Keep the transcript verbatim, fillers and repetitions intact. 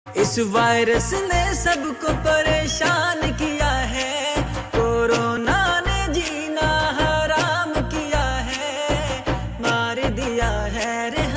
इस वायरस ने सबको परेशान किया है, कोरोना ने जीना हराम किया है, मार दिया है रे